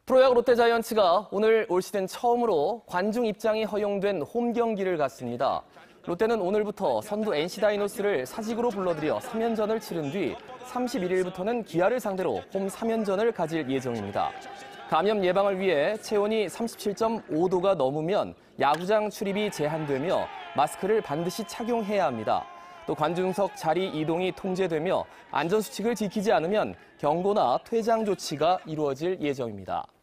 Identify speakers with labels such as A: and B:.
A: 프로야구 롯데자이언츠가 오늘 올 시즌 처음으로 관중 입장이 허용된 홈 경기를 갖습니다. 롯데는 오늘부터 선두 NC 다이노스를 사직으로 불러들여 3연전을 치른 뒤 31일부터는 기아를 상대로 홈 3연전을 가질 예정입니다. 감염 예방을 위해 체온이 37.5도가 넘으면 야구장 출입이 제한되며 마스크를 반드시 착용해야 합니다. 또 관중석 자리 이동이 통제되며 안전수칙을 지키지 않으면 경고나 퇴장 조치가 이루어질 예정입니다.